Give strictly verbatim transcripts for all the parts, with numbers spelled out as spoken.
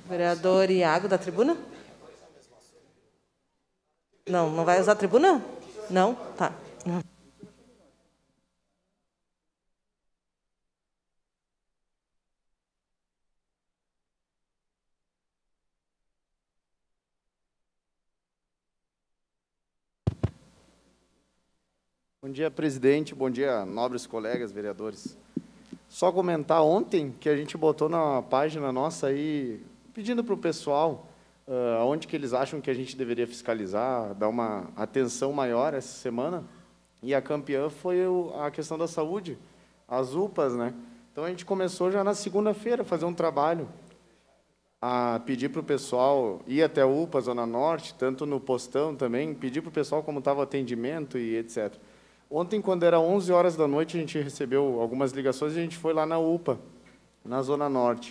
Vereador Iago, da tribuna? Não, não vai usar a tribuna? Não? Tá. Bom dia, presidente. Bom dia, nobres colegas vereadores. Só comentar ontem que a gente botou na página nossa aí, pedindo para o pessoal uh, onde que eles acham que a gente deveria fiscalizar, dar uma atenção maior essa semana. E a campeã foi o, a questão da saúde, as U P As, né? Então, a gente começou já na segunda-feira a fazer um trabalho, a pedir para o pessoal ir até a U P A, Zona Norte, tanto no postão também, pedir para o pessoal como estava o atendimento e etcétera. Ontem, quando era onze horas da noite, a gente recebeu algumas ligações e a gente foi lá na U P A, na Zona Norte.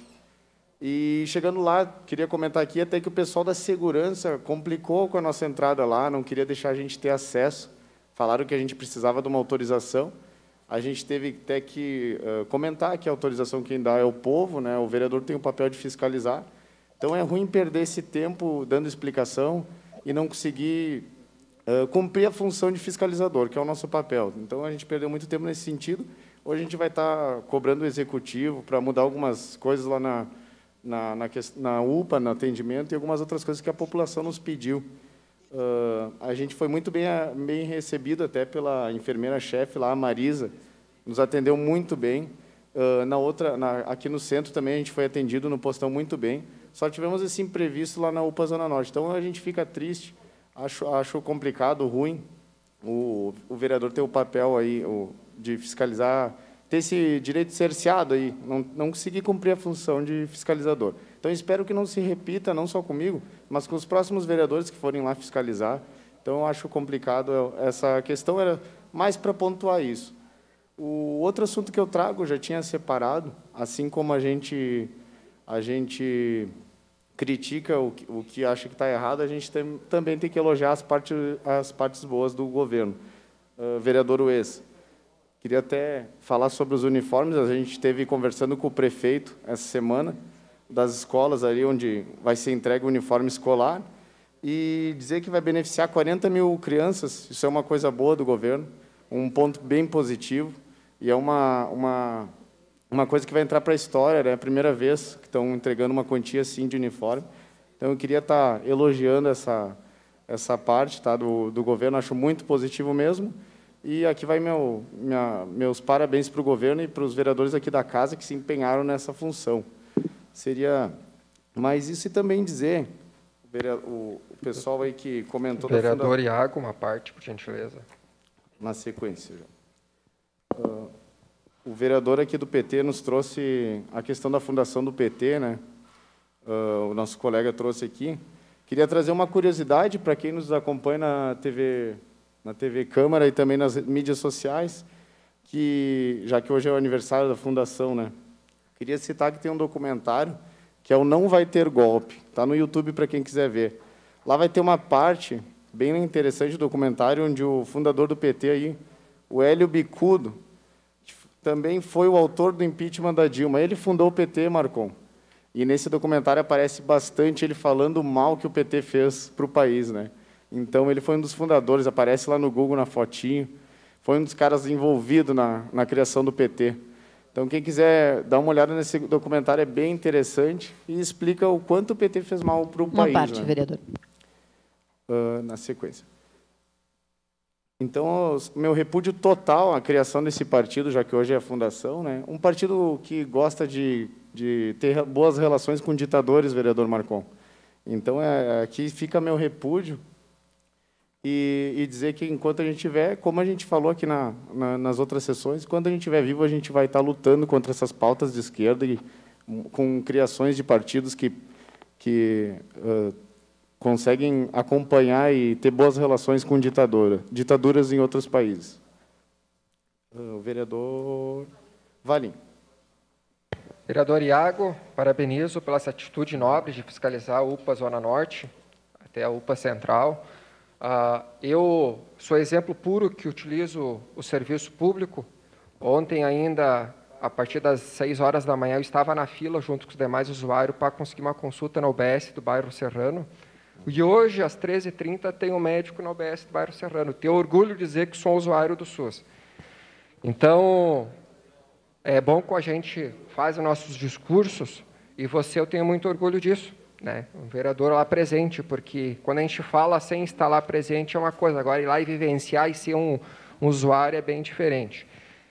E, chegando lá, queria comentar aqui até que o pessoal da segurança complicou com a nossa entrada lá, não queria deixar a gente ter acesso. Falaram que a gente precisava de uma autorização. A gente teve até que uh, comentar que a autorização quem dá é o povo, né? O vereador tem o papel de fiscalizar. Então, é ruim perder esse tempo dando explicação e não conseguir Uh, cumprir a função de fiscalizador, que é o nosso papel. Então, a gente perdeu muito tempo nesse sentido. Hoje, a gente vai estar cobrando o executivo para mudar algumas coisas lá na, na, na, na U P A, no atendimento, e algumas outras coisas que a população nos pediu. Uh, a gente foi muito bem, bem recebido até pela enfermeira-chefe lá, a Marisa, nos atendeu muito bem. Uh, na outra, na, aqui no centro também, a gente foi atendido no postão muito bem. Só tivemos esse imprevisto lá na U P A Zona Norte. Então, a gente fica triste. Acho, acho complicado, ruim, o, o vereador ter o papel aí o, de fiscalizar, ter esse direito cerceado aí, não, não conseguir cumprir a função de fiscalizador. Então, espero que não se repita, não só comigo, mas com os próximos vereadores que forem lá fiscalizar. Então, eu acho complicado essa questão, era mais para pontuar isso. O outro assunto que eu trago, já tinha separado, assim como a gente... A gente critica o que, o que acha que está errado, a gente tem, também tem que elogiar as partes, as partes boas do governo. Uh, vereador Ues, queria até falar sobre os uniformes. A gente esteve conversando com o prefeito essa semana, das escolas ali onde vai ser entregue o uniforme escolar, e dizer que vai beneficiar quarenta mil crianças. Isso é uma coisa boa do governo, um ponto bem positivo, e é uma... uma Uma coisa que vai entrar para a história, né? É a primeira vez que estão entregando uma quantia assim de uniforme. Então, eu queria estar elogiando essa, essa parte, tá, do, do governo, acho muito positivo mesmo. E aqui vai meu, minha, meus parabéns para o governo e para os vereadores aqui da casa que se empenharam nessa função. Seria mais isso, e também dizer, o, o pessoal aí que comentou... Vereador Iago, uma parte, por gentileza. Na sequência, já. Uh, O vereador aqui do P T nos trouxe a questão da fundação do P T, né? Uh, o nosso colega trouxe aqui. Queria trazer uma curiosidade para quem nos acompanha na T V, na T V Câmara e também nas mídias sociais, que, já que hoje é o aniversário da fundação, né? Queria citar que tem um documentário que é o Não Vai Ter Golpe. Está no YouTube para quem quiser ver. Lá vai ter uma parte bem interessante do documentário onde o fundador do P T, aí, o Hélio Bicudo, também foi o autor do impeachment da Dilma. Ele fundou o P T, Marcon. E nesse documentário aparece bastante ele falando mal que o P T fez para o país, né? Então, ele foi um dos fundadores, aparece lá no Google, na fotinho. Foi um dos caras envolvidos na, na criação do P T. Então, quem quiser dar uma olhada nesse documentário, é bem interessante e explica o quanto o P T fez mal para o país. Uma parte, né? vereador. Uh, na sequência. Então, meu repúdio total à criação desse partido, já que hoje é a fundação, né? Um partido que gosta de, de ter boas relações com ditadores, vereador Marcon. Então, é, aqui fica meu repúdio e, e dizer que, enquanto a gente tiver, como a gente falou aqui na, na, nas outras sessões, quando a gente estiver vivo, a gente vai estar lutando contra essas pautas de esquerda e com criações de partidos que... que uh, conseguem acompanhar e ter boas relações com ditadura, ditaduras em outros países. O vereador Valim. Vereador Iago, parabenizo pela essa atitude nobre de fiscalizar a U P A Zona Norte, até a U P A Central. Uh, eu sou exemplo puro que utilizo o serviço público. Ontem ainda a partir das seis horas da manhã, eu estava na fila junto com os demais usuários para conseguir uma consulta na U B S do bairro Serrano. E hoje, às treze e trinta, tem um médico na U B S do bairro Serrano. Tenho orgulho de dizer que sou usuário do SUS. Então, é bom que a gente faz os nossos discursos, e você, eu tenho muito orgulho disso, né? Um vereador lá presente, porque quando a gente fala sem estar lá presente é uma coisa, agora ir lá e vivenciar e ser um, um usuário é bem diferente.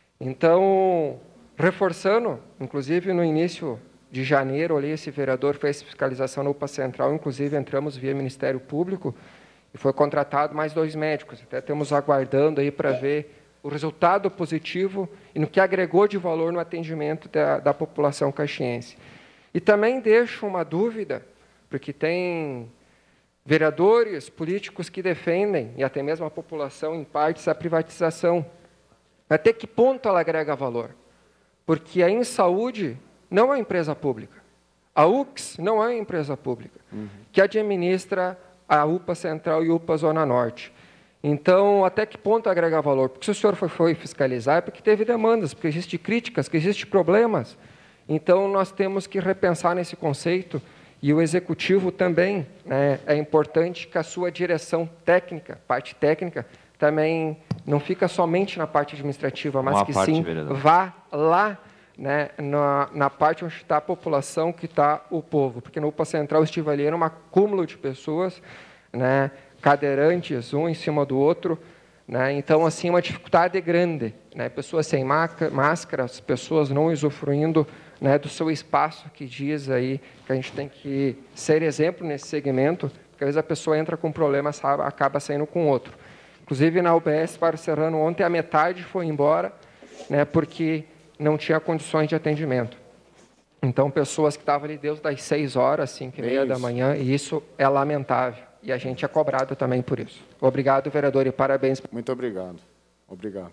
Então, reforçando, inclusive no início de janeiro, ali, esse vereador fez fiscalização na U P A Central, inclusive entramos via Ministério Público, e foi contratado mais dois médicos. Até estamos aguardando aí para ver o resultado positivo e no que agregou de valor no atendimento da, da população caxiense. E também deixo uma dúvida, porque tem vereadores, políticos que defendem, e até mesmo a população, em partes, a privatização. Até que ponto ela agrega valor? Porque a InSaúde não é empresa pública. A U X não é empresa pública, uhum. que administra a U P A Central e U P A Zona Norte. Então, até que ponto agrega valor? Porque se o senhor foi, foi fiscalizar, é porque teve demandas, porque existem críticas, que existem problemas. Então, nós temos que repensar nesse conceito, e o Executivo também, né, é importante que a sua direção técnica, parte técnica, também não fica somente na parte administrativa, mas Uma que parte, sim vereador. vá lá, né, na, na parte onde está a população, que está o povo. Porque no U P A Central eu estive ali, era um acúmulo de pessoas, né, cadeirantes, um em cima do outro, né? Então, assim, uma dificuldade grande, né? Pessoas sem máscara, pessoas não usufruindo, né, do seu espaço, que diz aí que a gente tem que ser exemplo nesse segmento, porque às vezes a pessoa entra com um problema, sabe, acaba saindo com outro. Inclusive, na U B S Bairro Serrano, ontem a metade foi embora, né, porque não tinha condições de atendimento. Então, pessoas que estavam ali desde as seis horas, cinco e meia da manhã, e isso é lamentável. E a gente é cobrado também por isso. Obrigado, vereador, e parabéns. Muito obrigado. Obrigado.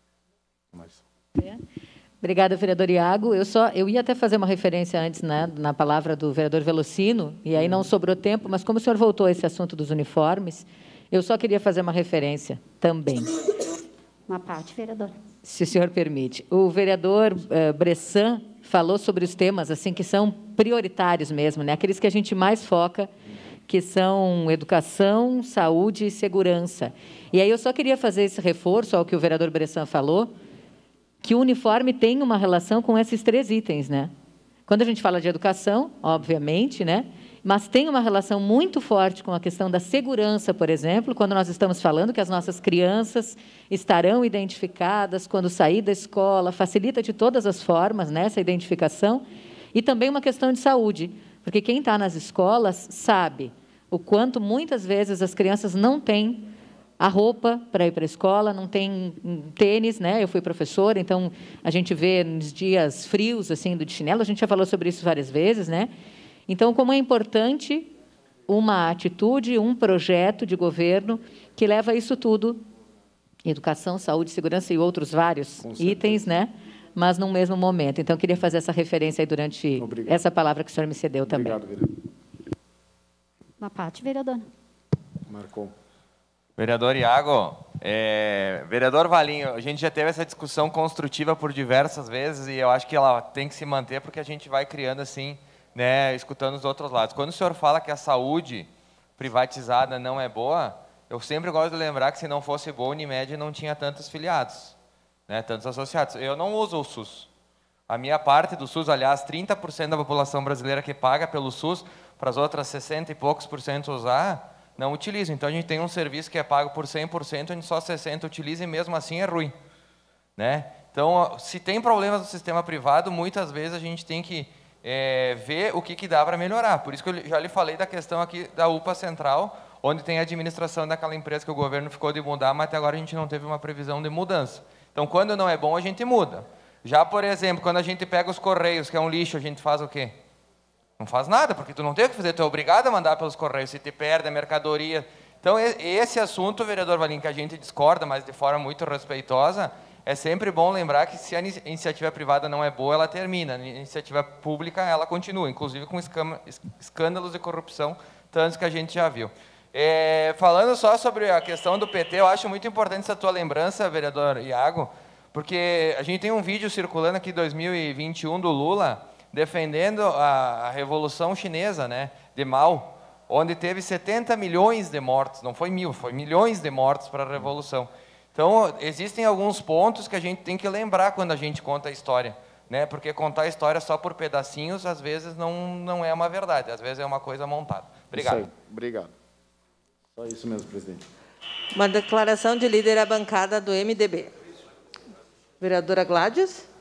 Mais. Obrigada, vereador Iago. Eu, só, eu ia até fazer uma referência antes, né, na palavra do vereador Velocino, e aí não sobrou tempo, mas como o senhor voltou a esse assunto dos uniformes, eu só queria fazer uma referência também. Uma parte, vereador. Se o senhor permite. O vereador uh, Bressan falou sobre os temas assim que são prioritários mesmo, né, aqueles que a gente mais foca, que são educação, saúde e segurança. E aí eu só queria fazer esse reforço ao que o vereador Bressan falou, que o uniforme tem uma relação com esses três itens, né? Quando a gente fala de educação, obviamente, né? Mas tem uma relação muito forte com a questão da segurança, por exemplo, quando nós estamos falando que as nossas crianças estarão identificadas quando sair da escola, facilita de todas as formas, né, essa identificação, e também uma questão de saúde, porque quem está nas escolas sabe o quanto muitas vezes as crianças não têm a roupa para ir para a escola, não tem tênis, né? Eu fui professora, então a gente vê nos dias frios assim do de chinelo, a gente já falou sobre isso várias vezes, né? Então, como é importante uma atitude, um projeto de governo que leva isso tudo, educação, saúde, segurança e outros vários itens, né? Mas num mesmo momento. Então, eu queria fazer essa referência aí durante Obrigado. essa palavra que o senhor me cedeu também. Obrigado, vereador. Uma parte, vereador. Marcou. Vereador Iago, é, vereador Valinho, a gente já teve essa discussão construtiva por diversas vezes e eu acho que ela tem que se manter porque a gente vai criando assim, né, escutando os outros lados. Quando o senhor fala que a saúde privatizada não é boa, eu sempre gosto de lembrar que se não fosse boa, a Unimed não tinha tantos filiados, né, tantos associados. Eu não uso o SUS. A minha parte do SUS, aliás, trinta por cento da população brasileira que paga pelo SUS, para as outras sessenta e poucos por cento usar, não utilizam. Então, a gente tem um serviço que é pago por cem por cento, onde só sessenta por cento utiliza e mesmo assim é ruim, né? Então, se tem problemas no sistema privado, muitas vezes a gente tem que é, ver o que, que dá para melhorar. Por isso que eu já lhe falei da questão aqui da U P A Central, onde tem a administração daquela empresa que o governo ficou de mudar, mas até agora a gente não teve uma previsão de mudança. Então, quando não é bom, a gente muda. Já, por exemplo, quando a gente pega os Correios, que é um lixo, a gente faz o quê? Não faz nada, porque tu não tem o que fazer, tu é obrigado a mandar pelos Correios, se te perde a mercadoria. Então, esse assunto, vereador Valim, que a gente discorda, mas de forma muito respeitosa, é sempre bom lembrar que se a iniciativa privada não é boa, ela termina. A iniciativa pública, ela continua, inclusive com escândalos de corrupção, tantos que a gente já viu. É, falando só sobre a questão do P T, eu acho muito importante essa tua lembrança, vereador Iago, Porque a gente tem um vídeo circulando aqui, dois mil e vinte e um, do Lula, defendendo a, a Revolução Chinesa, né, de Mao, onde teve setenta milhões de mortos, não foi mil, foi milhões de mortos para a Revolução. Então, existem alguns pontos que a gente tem que lembrar quando a gente conta a história, né, porque contar a história só por pedacinhos, às vezes, não, não é uma verdade, às vezes é uma coisa montada. Obrigado. Isso aí. Obrigado. Só isso mesmo, presidente. Uma declaração de líder à bancada do M D B. Vereadora Gladys.